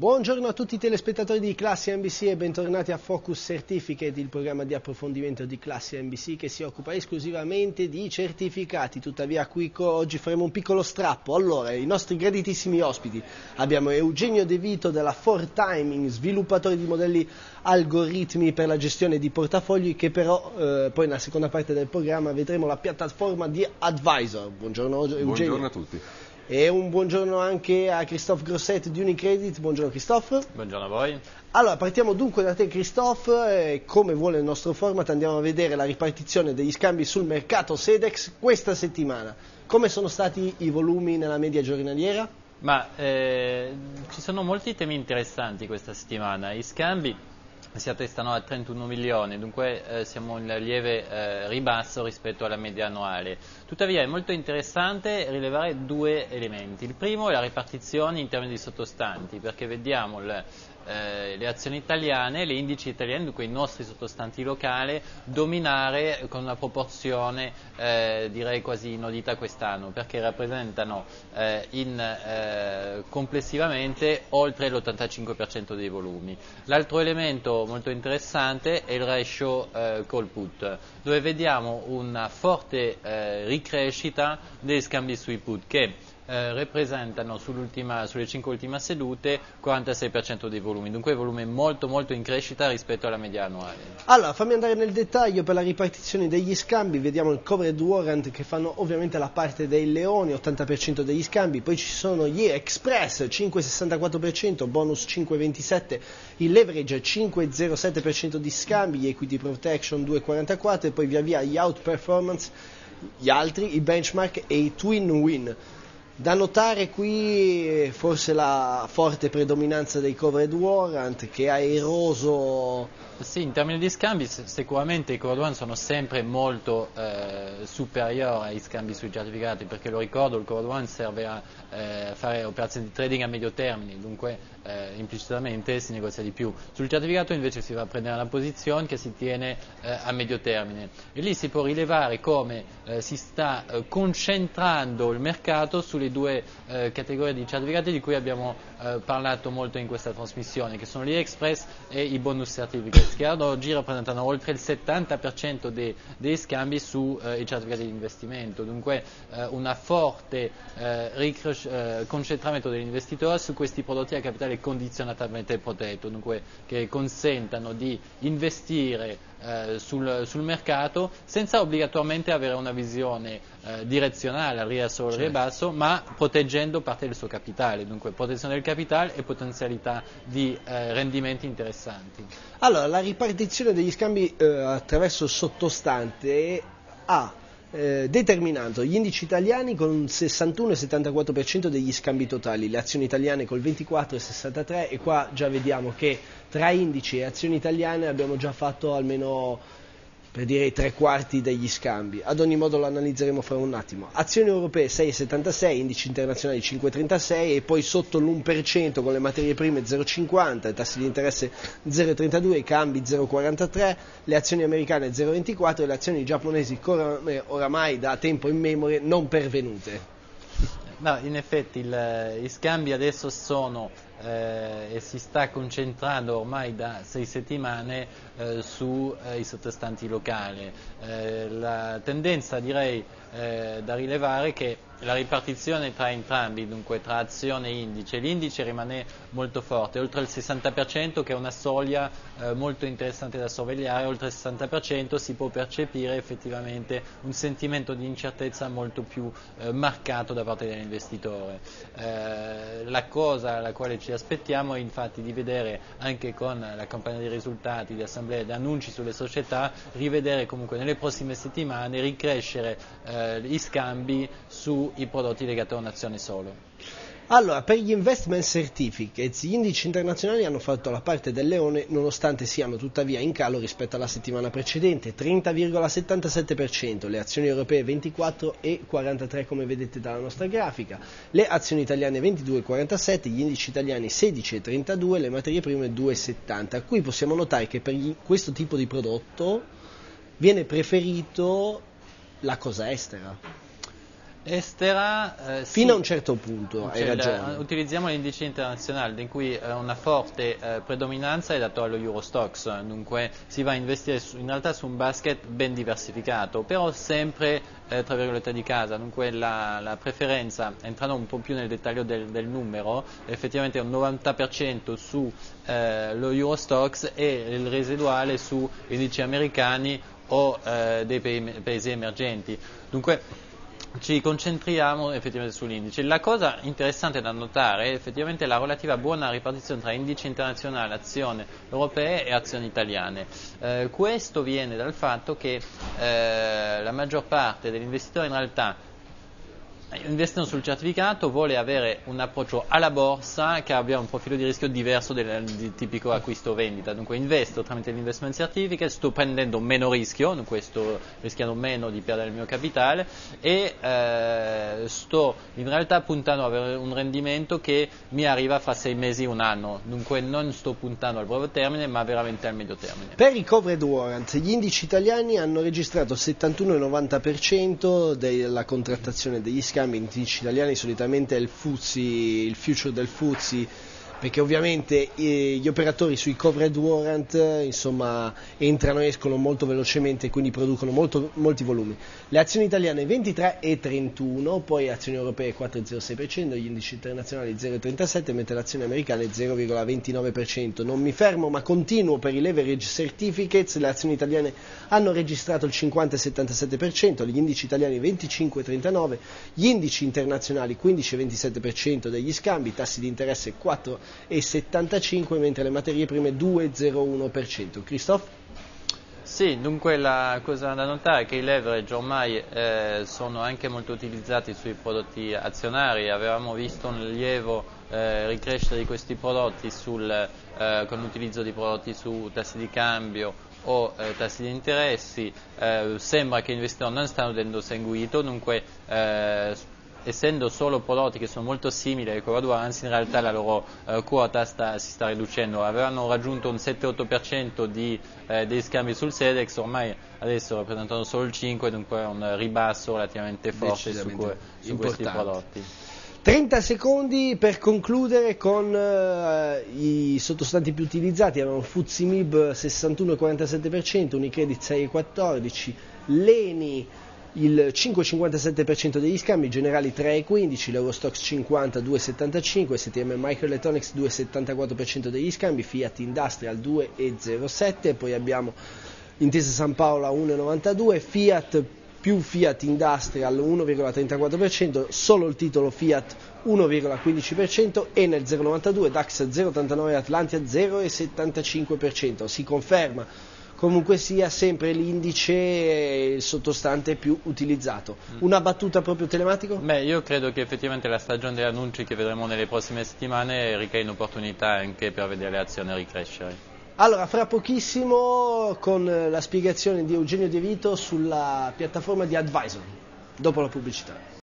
Buongiorno a tutti i telespettatori di Classi NBC e bentornati a Focus Certificate, il programma di approfondimento di Classi NBC che si occupa esclusivamente di certificati. Tuttavia qui oggi faremo un piccolo strappo. Allora, i nostri graditissimi ospiti abbiamo Eugenio De Vito della 4Timing, sviluppatore di modelli algoritmi per la gestione di portafogli, che però poi nella seconda parte del programma vedremo la piattaforma di Advisor. Buongiorno Eugenio. Buongiorno a tutti. E un buongiorno anche a Christophe Grosset di Unicredit. Buongiorno Christophe. Buongiorno a voi. Allora, partiamo dunque da te Christophe. Come vuole il nostro format, andiamo a vedere la ripartizione degli scambi sul mercato Sedex questa settimana. Come sono stati i volumi nella media giornaliera? Ci sono molti temi interessanti questa settimana. I scambi si attestano a 31 milioni, dunque siamo in lieve ribasso rispetto alla media annuale. Tuttavia è molto interessante rilevare due elementi. Il primo è la ripartizione in termini di sottostanti, perché vediamo le azioni italiane, le indici italiani, dunque i nostri sottostanti locali, dominare con una proporzione direi quasi inaudita quest'anno, perché rappresentano complessivamente oltre l'85% dei volumi. L'altro elemento molto interessante è il ratio call put, dove vediamo una forte ricrescita degli scambi sui put che rappresentano sulle 5 ultime sedute 46% dei volumi, dunque volume molto in crescita rispetto alla media annuale. Allora, fammi andare nel dettaglio per la ripartizione degli scambi. Vediamo il covered warrant che fanno ovviamente la parte dei leoni, 80% degli scambi, poi ci sono gli express 5,64%, bonus 5,27%, il leverage 5,07% di scambi, gli equity protection 2,44% e poi via via gli outperformance, gli altri, i benchmark e i twin win. Da notare qui forse la forte predominanza dei covered warrant che ha eroso. Sì, in termini di scambi sicuramente i covered warrant sono sempre molto superiori ai scambi sui certificati, perché lo ricordo, il covered warrant serve a fare operazioni di trading a medio termine, dunque implicitamente si negozia di più. Sul certificato invece si va a prendere una posizione che si tiene a medio termine e lì si può rilevare come si sta concentrando il mercato sulle due categorie di certificati di cui abbiamo parlato molto in questa trasmissione, che sono gli express e i bonus certificates, che ad oggi rappresentano oltre il 70% dei scambi sui certificati di investimento, dunque una forte concentramento dell'investitore su questi prodotti a capitale condizionatamente protetto, dunque che consentano di investire sul mercato senza obbligatoriamente avere una visione direzionale al rialzo o al ribasso, ma proteggendo parte del suo capitale, dunque protezione del capitale e potenzialità di rendimenti interessanti. Allora, la ripartizione degli scambi attraverso il sottostante ha determinato gli indici italiani con un 61,74% degli scambi totali, le azioni italiane col 24,63%, e qua già vediamo che tra indici e azioni italiane abbiamo già fatto almeno, per dire, 3/4 degli scambi. Ad ogni modo lo analizzeremo fra un attimo. Azioni europee 6,76, indici internazionali 5,36 e poi sotto l'1% con le materie prime 0,50, i tassi di interesse 0,32, i cambi 0,43, le azioni americane 0,24 e le azioni giapponesi oramai da tempo immemore non pervenute. No, in effetti i scambi adesso sono e si sta concentrando ormai da 6 settimane sui sottostanti locali. La tendenza, direi, da rilevare è che la ripartizione tra entrambi, dunque tra azione e indice, l'indice rimane molto forte, oltre il 60%, che è una soglia molto interessante da sorvegliare. Oltre il 60% si può percepire effettivamente un sentimento di incertezza molto più marcato da parte dell'investitore. La cosa alla quale ci aspettiamo è infatti di vedere, anche con la campagna di risultati, di assemblee, di annunci sulle società, rivedere comunque nelle prossime settimane, ricrescere gli scambi sui prodotti legati a un'azione solo. Allora, per gli investment certificates, gli indici internazionali hanno fatto la parte del leone, nonostante siano tuttavia in calo rispetto alla settimana precedente, 30,77%, le azioni europee 24,43 come vedete dalla nostra grafica, le azioni italiane 22,47, gli indici italiani 16,32, le materie prime 2,70. Qui possiamo notare che per questo tipo di prodotto viene preferito la cosa estera. Estera, fino sì. a un certo punto, hai ragione. Utilizziamo l'indice internazionale in cui una forte predominanza è data allo Eurostoxx, dunque si va a investire in realtà su un basket ben diversificato, però sempre tra virgolette di casa, dunque la preferenza, entrando un po' più nel dettaglio del numero, effettivamente è un 90% su lo Eurostoxx e il residuale su indici americani o dei paesi emergenti. Dunque ci concentriamo effettivamente sull'indice. La cosa interessante da notare è effettivamente la relativa buona ripartizione tra indici internazionali, azioni europee e azioni italiane. Questo viene dal fatto che la maggior parte degli investitori in realtà investono sul certificato, vuole avere un approccio alla borsa che abbia un profilo di rischio diverso di tipico acquisto o vendita, dunque investo tramite l'investment certificate, sto prendendo meno rischio, dunque sto rischiando meno di perdere il mio capitale e sto in realtà puntando ad avere un rendimento che mi arriva fra 6 mesi e un anno, dunque non sto puntando al breve termine ma veramente al medio termine. Per i covered warrant gli indici italiani hanno registrato il 71,90% della contrattazione degli scambi. Indici italiani solitamente è il FTSE, il future del FTSE, perché ovviamente gli operatori sui covered warrant insomma entrano e escono molto velocemente, quindi producono molti volumi. Le azioni italiane 23,31, poi azioni europee 4,06%, gli indici internazionali 0,37%, mentre le azioni americane 0,29%. Non mi fermo ma continuo per i leverage certificates. Le azioni italiane hanno registrato il 50,77%, gli indici italiani 25,39%, gli indici internazionali 15,27% degli scambi, tassi di interesse 4,75%, mentre le materie prime 2,01%. Christophe? Sì, dunque la cosa da notare è che i leverage ormai sono anche molto utilizzati sui prodotti azionari, avevamo visto un lieve ricrescere di questi prodotti con l'utilizzo di prodotti su tassi di cambio o tassi di interessi, sembra che gli investitori non stanno dando seguito, dunque essendo solo prodotti che sono molto simili ai covered warrants, in realtà la loro quota si sta riducendo. Avevano raggiunto un 7-8% dei scambi sul Sedex, ormai adesso rappresentano solo il 5%, dunque è un ribasso relativamente forte su questi prodotti. 30 secondi per concludere con i sottostanti più utilizzati. Avevano FTSE MIB 61,47%, Unicredit 6,14%, Leni il 5,57% degli scambi, Generali 3,15%, l'Eurostoxx 50 2,75%, STM Microelectronics 2,74% degli scambi, Fiat Industrial 2,07%, poi abbiamo Intesa San Paolo 1,92%, Fiat più Fiat Industrial 1,34%, solo il titolo Fiat 1,15%, Enel 0,92%, DAX 0,89%, Atlantia 0,75%. Si conferma comunque sia sempre l'indice il sottostante più utilizzato. Una battuta proprio telematico? Beh, io credo che effettivamente la stagione degli annunci che vedremo nelle prossime settimane ricrea un'opportunità anche per vedere le azioni ricrescere. Allora, fra pochissimo con la spiegazione di Eugenio De Vito sulla piattaforma di Advisor, dopo la pubblicità.